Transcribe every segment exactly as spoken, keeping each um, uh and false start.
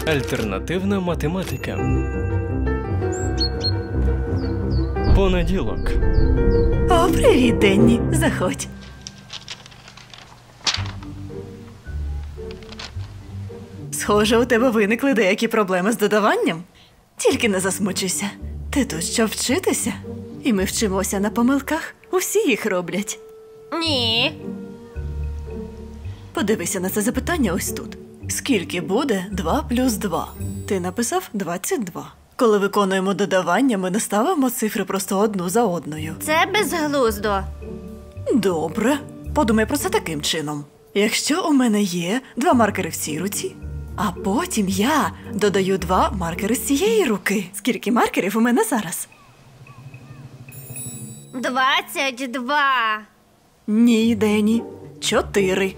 Альтернативна математика. Понеділок. О, привіт, Денні. Заходь. Схоже, у тебе виникли деякі проблеми з додаванням. Тільки не засмучуйся. Ти тут щоб вчитися. І ми вчимося на помилках. Усі їх роблять. Ні. Подивися на це запитання ось тут. Скільки буде два плюс два? Ти написав двадцять два. Коли виконуємо додавання, ми не ставимо цифри просто одну за одною. Це безглуздо. Добре. Подумай про це таким чином. Якщо у мене є два маркери в цій руці, а потім я додаю два маркери з цієї руки. Скільки маркерів у мене зараз? Двадцять два. Ні, Денні. Чотири.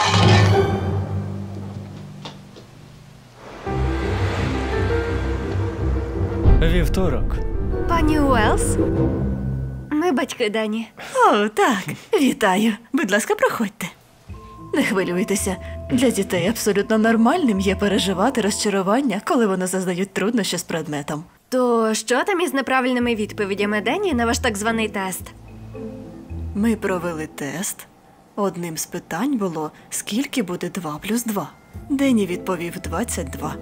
Вівторок. Пані Уелс? Ми батьки Дані. О, так. Вітаю. Будь ласка, проходьте. Не хвилюйтеся. Для дітей абсолютно нормальним є переживати розчарування, коли вони зазнають труднощі з предметом. То що там із неправильними відповідями Дані на ваш так званий тест? Ми провели тест. Одним з питань було, скільки буде два плюс два. Денні відповів двадцять два.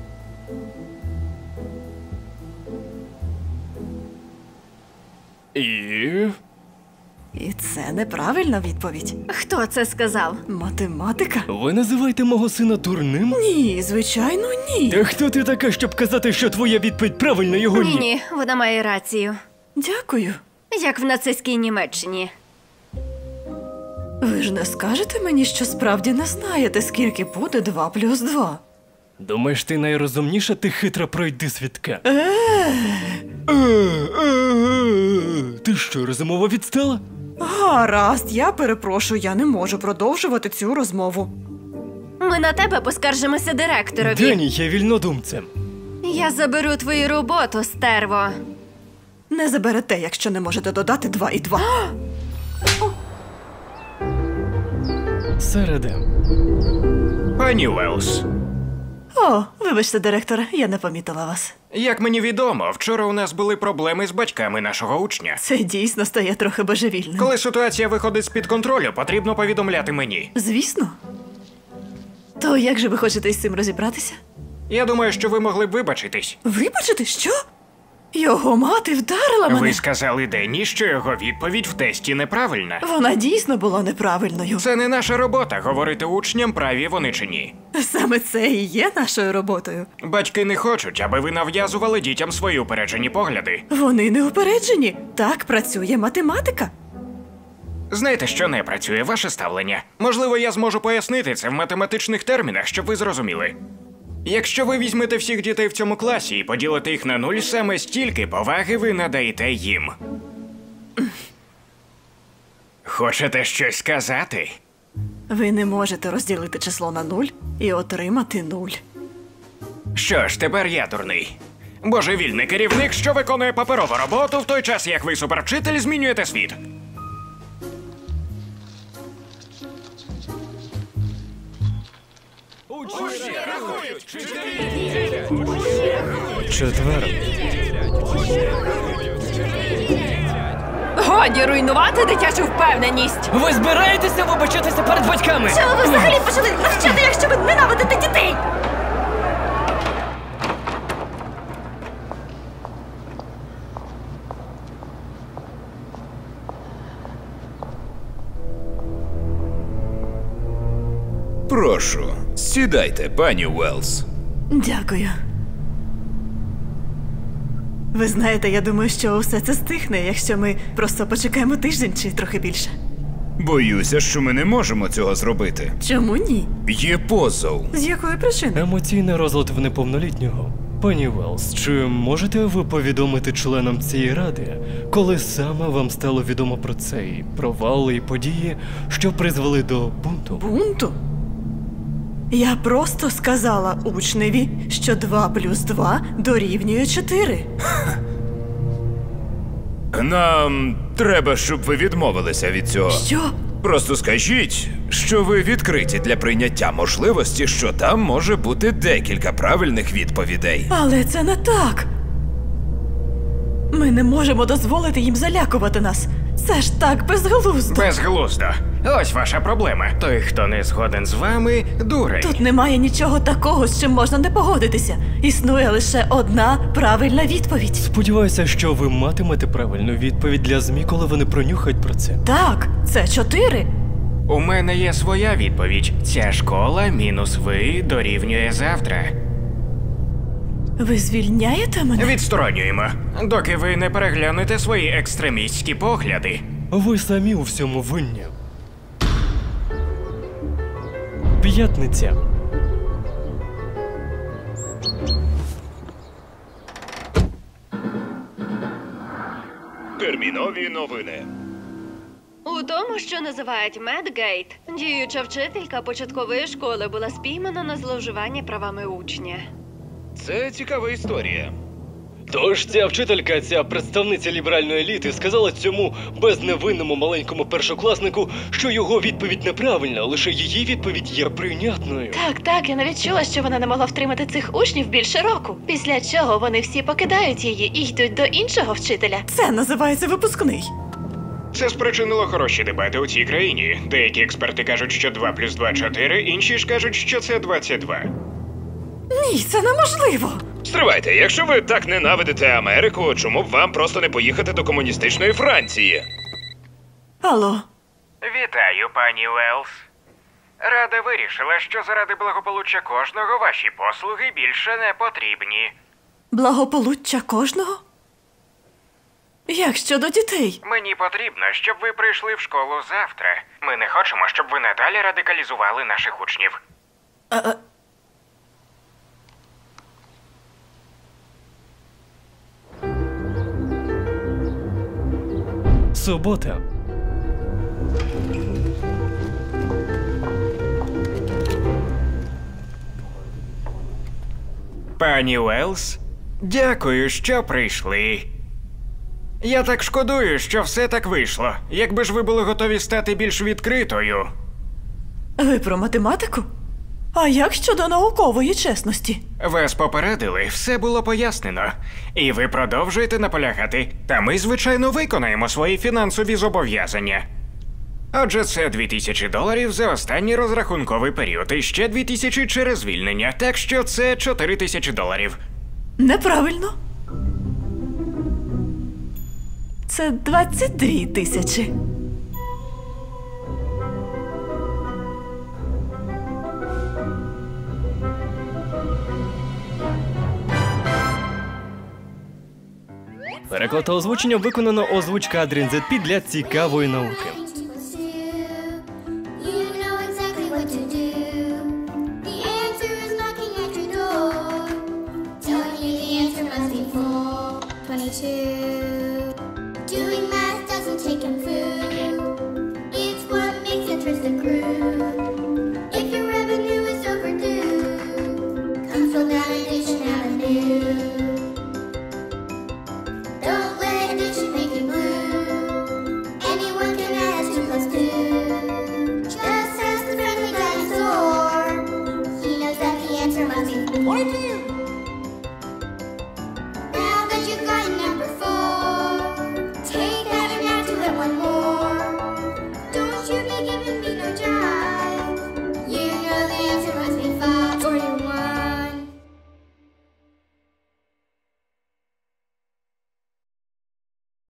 І... І це неправильна відповідь. Хто це сказав? Математика? Ви називаєте мого сина дурним? Ні, звичайно, ні. Та хто ти така, щоб казати, що твоя відповідь правильна, його ні? Ні-ні, вона має рацію. Дякую. Як в нацистській Німеччині. Ви ж не скажете мені, що справді не знаєте, скільки буде два плюс два? Думаєш, ти найрозумніша, ти хитра пройдисвідка? Ти що, розумово відстала? Гаразд, я перепрошую, я не можу продовжувати цю розмову. Ми на тебе поскаржимося директорові. Дені, я вільнодумцем. Я заберу твою роботу, стерво. Не заберете, якщо не можете додати два і два. Середа. Пані Уелс, О, вибачте, директора, я не помітила вас. як мені відомо, вчора у нас були проблеми з батьками нашого учня. Це дійсно стає трохи божевільним. Коли ситуація виходить з-під контролю, потрібно повідомляти мені. Звісно. То як же ви хочете із цим розібратися? Я думаю, що ви могли б вибачитись. Вибачити, що? Його мати вдарила мене. Ви сказали Денні, що його відповідь в тесті неправильна. Вона дійсно була неправильною. Це не наша робота — говорити учням, праві вони чи ні. Саме це і є нашою роботою. Батьки не хочуть, аби ви нав'язували дітям свої упереджені погляди. Вони не упереджені. Так працює математика. Знаєте, що не працює ваше ставлення? Можливо, я зможу пояснити це в математичних термінах, щоб ви зрозуміли. Якщо ви візьмете всіх дітей в цьому класі і поділите їх на нуль, саме стільки поваги ви надаєте їм. Хочете щось сказати? Ви не можете розділити число на нуль і отримати нуль. Що ж, тепер я дурний. Божевільний керівник, що виконує паперову роботу, в той час, як ви, супервчитель, змінюєте світ. Четвер. Годі руйнувати дитячу впевненість! Ви збираєтеся вибачатися перед батьками? Чого ви взагалі почали навчати, якщо ви ненавидите дітей? Прошу, сідайте, пані Уелс. Дякую. Ви знаєте, я думаю, що усе це стихне, якщо ми просто почекаємо тиждень чи трохи більше. Боюся, що ми не можемо цього зробити. Чому ні? Є позов. З якої причини? Емоційний розлад в неповнолітнього. Пані Уелс, чи можете ви повідомити членам цієї ради, коли саме вам стало відомо про цей провал і події, що призвели до бунту? Бунту? Я просто сказала учневі, що два плюс два дорівнює чотири. Нам треба, щоб ви відмовилися від цього. Що? Просто скажіть, що ви відкриті для прийняття можливості, що там може бути декілька правильних відповідей. Але це не так. Ми не можемо дозволити їм залякувати нас. Це ж так безглуздо. Безглуздо. Ось ваша проблема. Той, хто не згоден з вами, дурень. Тут немає нічого такого, з чим можна не погодитися. Існує лише одна правильна відповідь. Сподіваюся, що ви матимете правильну відповідь для ЗМІ, коли вони пронюхають про це. Так, це чотири. У мене є своя відповідь. Ця школа мінус ви дорівнює завтра. Ви звільняєте мене? Відсторонюємо, доки ви не переглянете свої екстремістські погляди. Ви самі у всьому винні. П'ятниця. Термінові новини. У тому, що називають Медгейт, діюча вчителька початкової школи була спіймана на зловживанні правами учня. Це цікава історія. Тож ця вчителька, ця представниця ліберальної еліти, сказала цьому безневинному маленькому першокласнику, що його відповідь неправильна, лише її відповідь є прийнятною. Так, так, я навіть чула, що вона не могла втримати цих учнів більше року. Після чого вони всі покидають її і йдуть до іншого вчителя. Це називається випускний. Це спричинило хороші дебати у цій країні. Деякі експерти кажуть, що два плюс два – чотири, інші ж кажуть, що це двадцять два. Ні, це неможливо. Стривайте, якщо ви так ненавидите Америку, чому б вам просто не поїхати до комуністичної Франції? Алло. Вітаю, пані Уелс. Рада вирішила, що заради благополуччя кожного ваші послуги більше не потрібні. Благополуччя кожного? Як щодо дітей? Мені потрібно, щоб ви прийшли в школу завтра. Ми не хочемо, щоб ви надалі радикалізували наших учнів. А, а... Субота. Пані Уелс, дякую, що прийшли. Я так шкодую, що все так вийшло. Якби ж ви були готові стати більш відкритою. Ви про математику? А як щодо наукової чесності? Вас попередили, все було пояснено. І ви продовжуєте наполягати. Та ми, звичайно, виконаємо свої фінансові зобов'язання. Отже, це дві тисячі доларів за останній розрахунковий період і ще дві тисячі через звільнення. Так що це чотири тисячі доларів. Неправильно. Це двадцять дві тисячі. Переклад та озвучення виконано озвучка Адрін зет пі для цікавої науки. You know exactly what to do. The answer is knocking at your door, telling you the answer must be four twenty-two. Doing math doesn't take him through. It's what makes interest accrue. If your revenue is overdue, come fill down Addition Avenue. Don't let addition make you blue. Anyone can add two plus two. Just ask the friendly dinosaur. He knows that the answer must be twenty-two.